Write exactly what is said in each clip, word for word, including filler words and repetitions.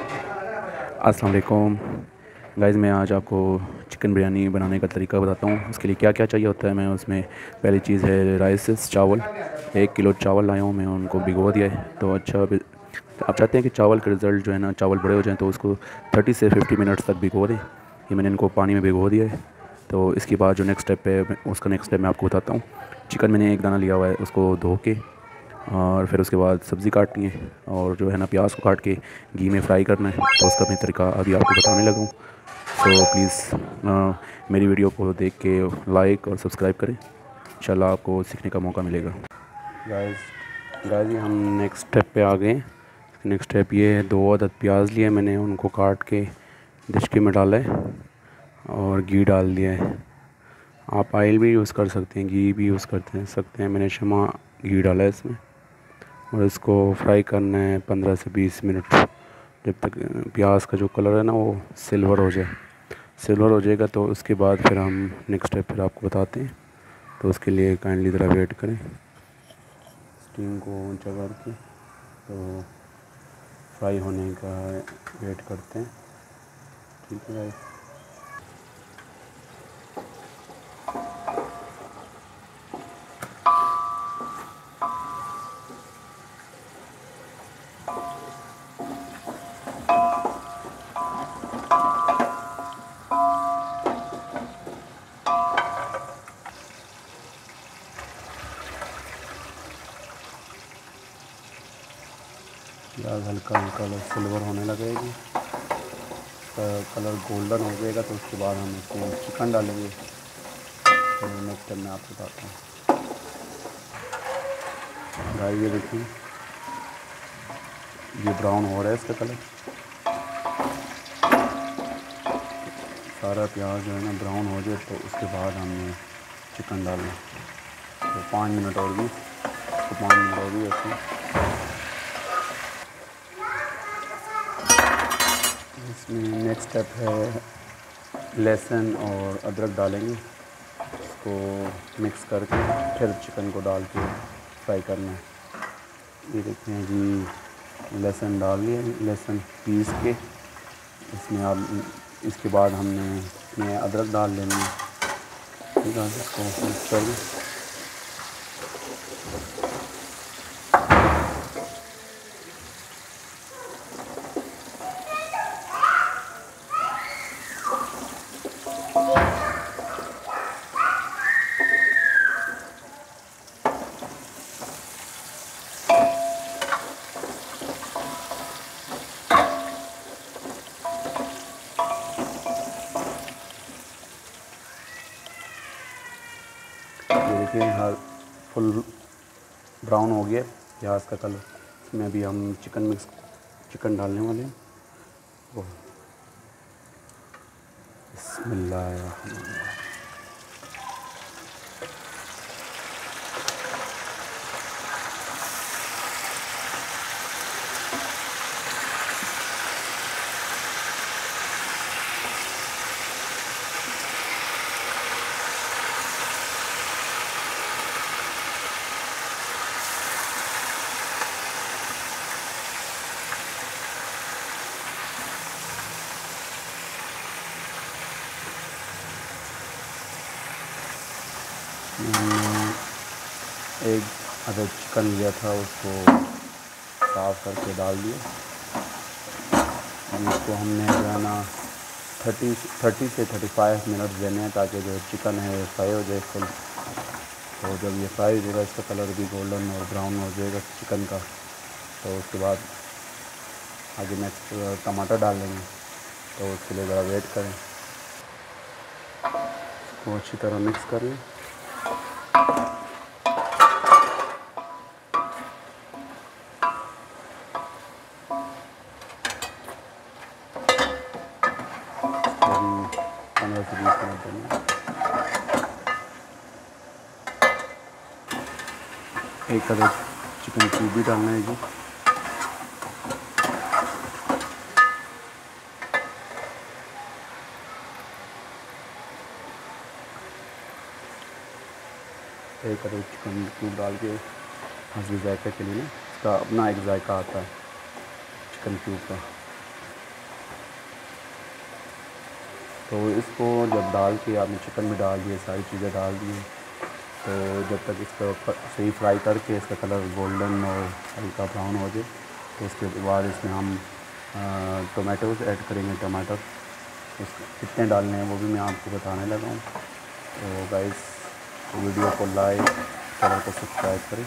अस्सलाम वालेकुम गाइज़, मैं आज आपको चिकन बिरयानी बनाने का तरीका बताता हूँ। उसके लिए क्या क्या चाहिए होता है। मैं उसमें पहली चीज़ है राइस, चावल। एक किलो चावल लाया हूँ मैं, उनको भिगो दिया है। तो अच्छा भी, आप चाहते हैं कि चावल का रिज़ल्ट जो है ना, चावल बड़े हो जाएं, तो उसको थर्टी से फिफ्टी मिनट्स तक भिगो दें। ये मैंने इनको पानी में भिगो दिया है। तो इसके बाद जो नेक्स्ट स्टेप है, उसका नेक्स्ट स्टेप मैं आपको बताता हूँ। चिकन मैंने एक दाना लिया हुआ है, उसको धो के और फिर उसके बाद सब्ज़ी काटनी है और जो है ना प्याज को काट के घी में फ्राई करना है। तो उसका मैं तरीका अभी आपको बताने लगा हूँ। सो प्लीज़ मेरी वीडियो को देख के लाइक और सब्सक्राइब करें, इंशाल्लाह आपको सीखने का मौका मिलेगा। गाइस गाइस हम नेक्स्ट स्टेप पे आ गए। नेक्स्ट स्टेप ये है, दो अदद प्याज लिए मैंने, उनको काट के डिशके में डाला है और घी डाल दिया है। आप ऑयल भी यूज़ कर सकते हैं, घी भी यूज़ करते हैं सकते हैं। मैंने शमा घी डाला है इसमें और इसको फ्राई करना है पंद्रह से बीस मिनट, जब तक प्याज का जो कलर है ना वो सिल्वर हो जाए। सिल्वर हो जाएगा तो उसके बाद फिर हम नेक्स्ट स्टेप फिर आपको बताते हैं। तो उसके लिए काइंडली ज़रा वेट करें, स्टीम को ऊंचा करके तो फ्राई होने का वेट करते हैं। ठीक है भाई। प्याज हल्का हल्का सिल्वर होने लगेगी, इसका कलर गोल्डन हो जाएगा तो उसके बाद हम इसमें चिकन डालेंगे। तो नेक्स्ट टाइम मैं आपको बताता हूँ। गाइस ये देखिए, ये ब्राउन हो रहा है इसका कलर। सारा प्याज जो है ना ब्राउन हो जाए तो उसके बाद हमने चिकन डालना। तो पाँच मिनट और भी तो पाँच मिनट और भी ऐसे। इसमें नेक्स्ट स्टेप है, लहसुन और अदरक डालेंगे, इसको मिक्स करके फिर चिकन को डाल के फ्राई करना है। ये देखते हैं जी, लहसुन डाल लिया, लहसुन पीस के इसमें। अब इसके बाद हमने इसमें अदरक डाल लेनी है। ठीक है, इसको मिक्स कर दें। ये देखिए, हर फुल ब्राउन हो गया प्याज का कलर। इसमें अभी हम चिकन मिक्स चिकन डालने वाले हैं। बिस्मिल्लाह। मैंने एक अदर चिकन लिया था, उसको साफ़ करके डाल दिया। इसको हमने जो है ना थर्टी थर्टी से थर्टी फाइव मिनट देने हैं, ताकि जो चिकन है फ्राई हो जाए फुल। तो जब ये फ्राई हो जाएगा, इसका कलर भी गोल्डन और ब्राउन हो जाएगा चिकन का, तो उसके बाद आगे नेक्स्ट टमाटर डाल लेंगे। तो उसके लिए ज़रा वेट करें, इसको अच्छी तरह मिक्स कर लें। पंद्रह से बीस मिनट देना। एक अदर चिकन क्यूब भी डालना है जी। एक अदर चिकन क्यूब डाल के हंसी जायके के लिए ना, इसका अपना एक जायका आता है चिकन क्यूब का। तो इसको जब डाल के आपने चिकन में डाल दिए, सारी चीज़ें डाल दी, तो जब तक इसको सही फ्राई करके इसका कलर गोल्डन और हल्का ब्राउन हो जाए, तो उसके बाद इसमें हम टोमेटोज़ ऐड करेंगे। टमाटर उसको कितने डालने हैं वो भी मैं आपको बताने लगा हूँ। तो गाइस वीडियो को लाइक, चैनल को सब्सक्राइब करें।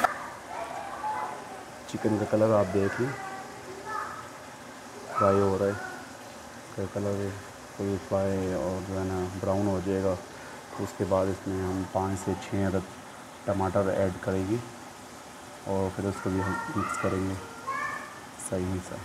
चिकन का कलर आप देख लें, फ्राई हो रहा है, इसका कलर कोई फ्राई और जो है ना ब्राउन हो जाएगा। तो उसके बाद इसमें हम पाँच से छः अदद टमाटर ऐड करेंगे और फिर उसको भी हम मिक्स करेंगे सही सा।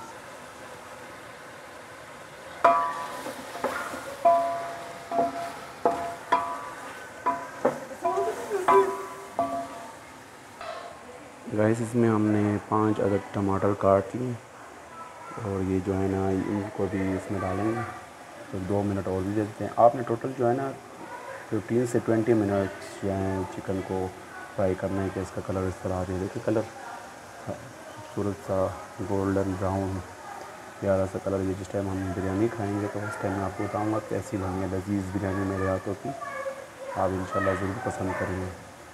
गाइस इसमें हमने पाँच अदद टमाटर काट लिए और ये जो है ना इनको भी इसमें डालेंगे। तो दो मिनट और भी देते हैं। आपने टोटल जो है ना फिफ्टीन से ट्वेंटी मिनट्स जो है चिकन को फ्राई करना है कि इसका कलर इस तरह आ जाए। देखिए कलर खूबसूरत सा गोल्डन ब्राउन प्यारा सा कलर। ये जिस टाइम हम बिरयानी खाएंगे तो उस टाइम मैं आपको बताऊँगा कैसी बनी है लजीज़ बिरयानी मेरे हाथों की। आप इंशाल्लाह ज़रूर पसंद करेंगे।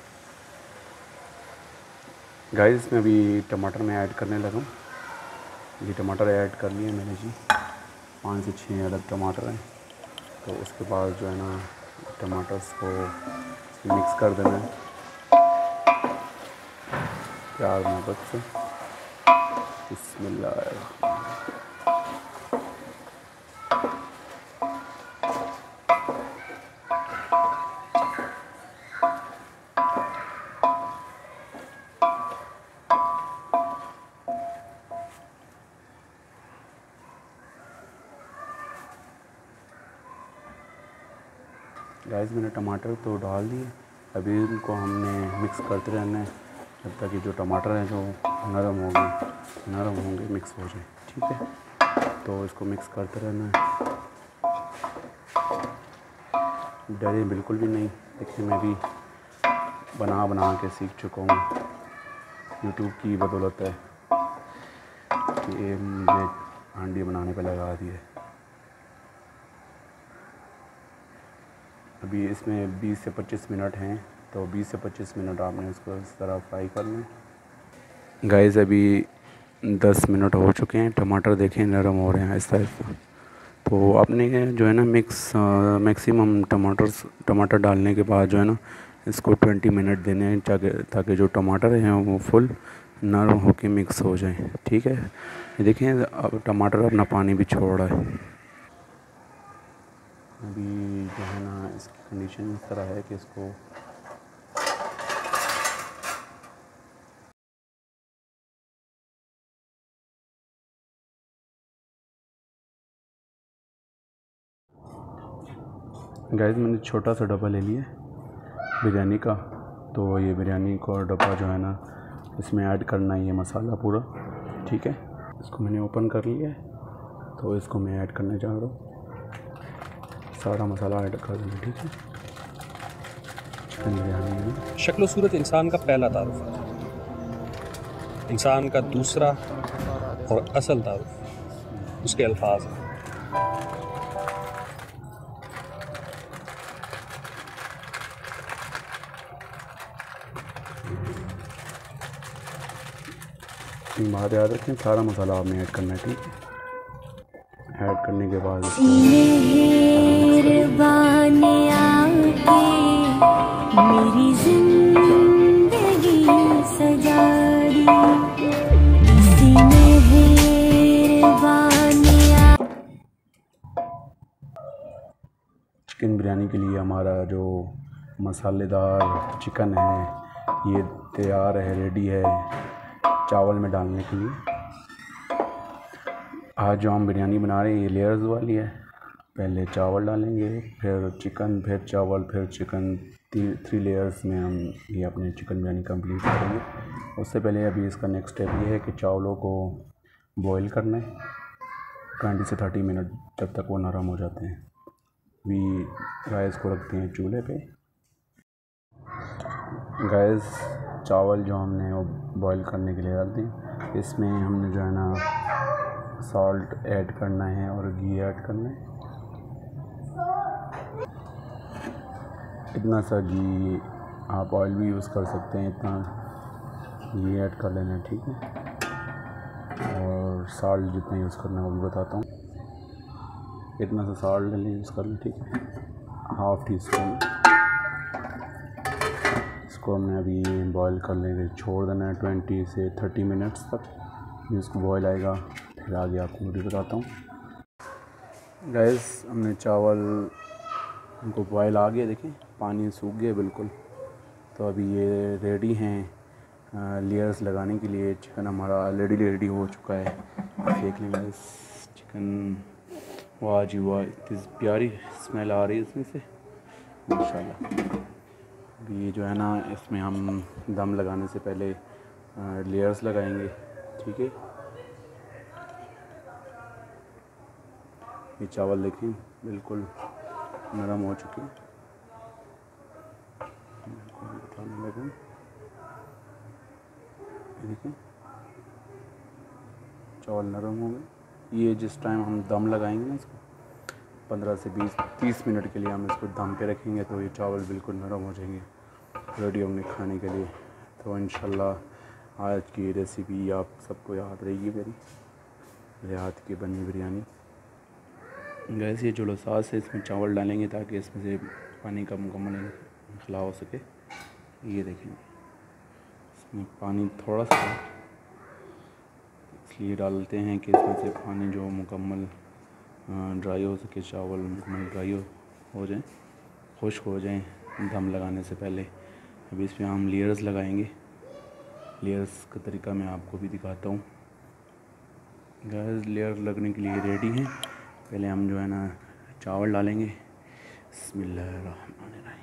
गाइस इसमें अभी टमाटर मैं ऐड करने लगा हूँ। ये टमाटर ऐड कर लिए मैंने जी, पाँच से छः अदद टमाटर हैं। तो उसके बाद जो है ना टमाटर्स को मिक्स कर देना है प्यार मोहब्बत से। बिस्मिल्लाह। गाइस मैंने टमाटर तो डाल दिए, अभी इनको हमने मिक्स करते रहना है जब तक ये जो टमाटर हैं जो नरम होंगे नरम होंगे मिक्स हो जाए। ठीक है, तो इसको मिक्स करते रहना है। डरे बिल्कुल भी नहीं। देखिए मैं भी बना बना के सीख चुका हूँ, यूट्यूब की बदौलत है कि ये मुझे हांडी बनाने पे लगा दी है। अभी इसमें बीस से पच्चीस मिनट हैं, तो बीस से पच्चीस मिनट आपने इसको इस तरह फ्राई करना है। गाइस अभी दस मिनट हो चुके हैं, टमाटर देखें नरम हो रहे हैं आहिस्ता आहिस्ता। तो आपने जो है ना मिक्स मैक्सिमम टमाटर्स टमाटर डालने के बाद जो है ना इसको ट्वेंटी मिनट देने हैं ताकि ताकि जो टमाटर हैं वो फुल नरम होके मिक्स हो जाएं। ठीक है, ये देखें अब टमाटर अपना पानी भी छोड़ रहा है। अभी जो है ना इसकी कंडीशन इस तरह है कि इसको गाइस मैंने छोटा सा डब्बा ले लिया बिरयानी का। तो ये बिरयानी का डब्बा जो है ना इसमें ऐड करना है ये मसाला पूरा। ठीक है, इसको मैंने ओपन कर लिया है, तो इसको मैं ऐड करने जा रहा हूँ। सारा मसाला ऐड कर देना। ठीक है, चिकन बिरयानी में शक्ल सूरत इंसान का पहला तारुफ, इंसान का दूसरा और असल तारुफ उसके अल्फाज हैं। बात याद रखें, सारा मसाला आपने ऐड करना है। ठीक है, ऐड करने के बाद मेरी जिंदगी सजा दी इसी मेहरबानियाँ। चिकन बिरयानी के लिए हमारा जो मसालेदार चिकन है ये तैयार है, रेडी है चावल में डालने के लिए। आज जो हम बिरयानी बना रहे हैं ये लेयर्स वाली है। पहले चावल डालेंगे, फिर चिकन, फिर चावल, फिर चिकन, थ्री लेयर्स में हम ये अपने चिकन बिरयानी कंप्लीट करेंगे। उससे पहले अभी इसका नेक्स्ट स्टेप ये है कि चावलों को बॉईल करना है ट्वेंटी से थर्टी मिनट, जब तक वो नरम हो जाते हैं। अभी गैस को रखते हैं चूल्हे पे। गैस चावल जो हमने वो बॉईल करने के लिए डाल दी, इसमें हमने जो है ना सॉल्ट ऐड करना है और घी ऐड करना है। इतना सा घी, आप ऑयल भी यूज़ कर सकते हैं, इतना घी ऐड कर लेना है, ठीक है। और साल्ट जितना यूज़ करना है वो भी बताता हूँ। इतना सा साल्ट यूज़ कर लें, ठीक है, हाफ़ टी स्पून। इसको हमने अभी बॉईल कर लेंगे, छोड़ देना है ट्वेंटी से थर्टी मिनट्स तक। फिर इसको बॉईल आएगा, फिर आगे आपको भी बताता हूँ। गैस हमने चावल उनको बॉयल आ गया, देखिए पानी सूख गया बिल्कुल। तो अभी ये रेडी हैं लेयर्स लगाने के लिए। चिकन हमारा ऑलरेडी रेडी हो चुका है, देख लेंगे इस चिकन। वाह जी वाह, इतनी प्यारी स्मेल आ रही है इसमें से, माशाल्लाह। अभी ये जो है ना, इसमें हम दम लगाने से पहले लेयर्स लगाएंगे, ठीक है। ये चावल देखें बिल्कुल नरम हो चुके हैं, बताने लगूँ, देखिए चावल नरम हो गए। ये जिस टाइम हम दम लगाएंगे ना, इसको पंद्रह से बीस तीस मिनट के लिए हम इसको दम पे रखेंगे, तो ये चावल बिल्कुल नरम हो जाएंगे, रेडी होंगे खाने के लिए। तो इंशाल्लाह आज की रेसिपी आप सबको याद रहेगी, मेरी मेरे हाथ की बनी बिरयानी। गैस ये जो सास है, इसमें चावल डालेंगे ताकि इसमें से पानी का मुकम्मल निकला हो सके। ये देखें, इसमें पानी थोड़ा सा इसलिए डालते हैं कि इसमें से पानी जो मुकम्मल ड्राई हो सके, चावल मुकम्मल ड्राई हो, हो जाएँ, खुश्क हो जाएँ दम लगाने से पहले। अभी इसमें हम लेयर्स लगाएंगे। लेयर्स का तरीका मैं आपको भी दिखाता हूँ। गैस लेयर लगने के लिए रेडी हैं। पहले हम जो है ना चावल डालेंगे। बिस्मिल्लाहिर्रहमानिर्रहीम।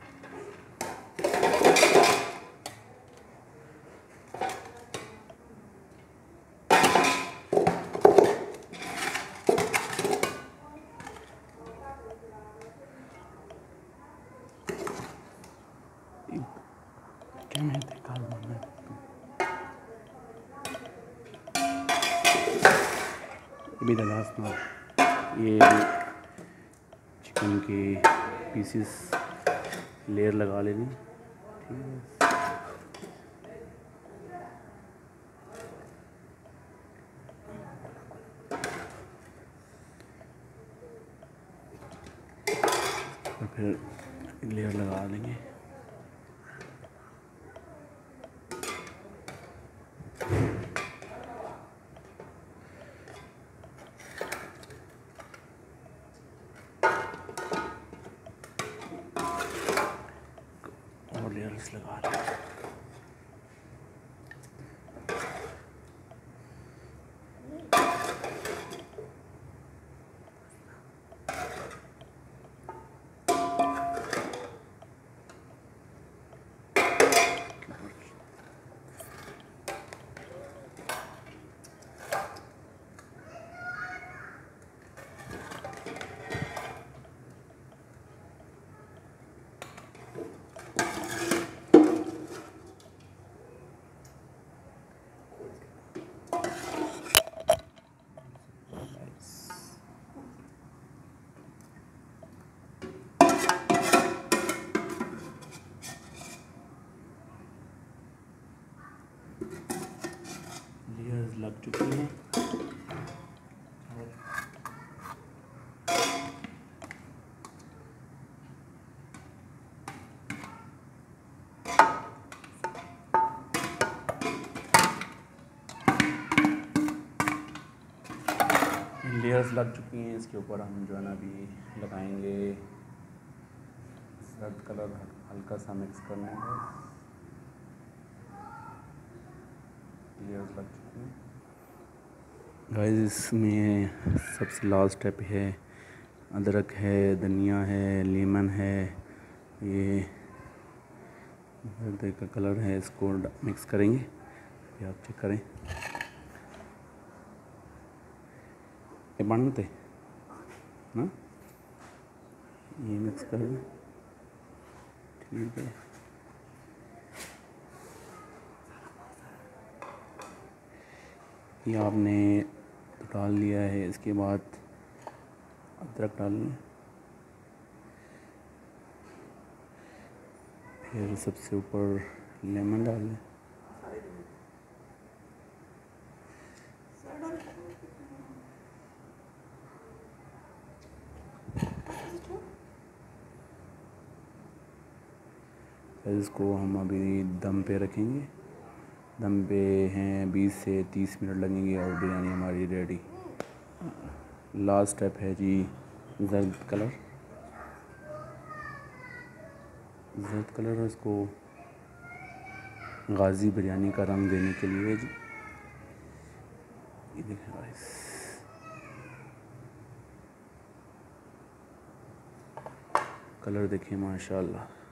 क्या मैं देखा मैं अभी लास्ट में ये चिकन के पीसेस लेयर लगा लेनी, ठीक है। और फिर लेयर लगा लेंगे। और लेयर्स लगा लें। लेयर्स लग चुकी हैं। लेयर्स लग चुकी हैं। इसके ऊपर हम जो है ना अभी लगाएंगे रेड कलर, हल्का सा मिक्स करना है। लेयर्स लग चुकी हैं गाइस। इसमें सबसे लास्ट स्टेप है, अदरक है, धनिया है, लेमन है, ये हल्दी का कलर है, इसको मिक्स करेंगे। ये आप चेक करें, ये बनते ना, ये मिक्स कर दें, ठीक है। ये आपने डाल लिया है। इसके बाद अदरक डाल लें, फिर सबसे ऊपर लेमन डाल लें। फिर इसको हम अभी दम पे रखेंगे। दम पे हैं बीस से तीस मिनट लगेंगे और बिरयानी हमारी रेडी। लास्ट स्टेप है जी जर्द कलर। जर्द कलर इसको गाजी बिरयानी का रंग देने के लिए जी। ये देखें गाइस, कलर देखें माशाल्लाह।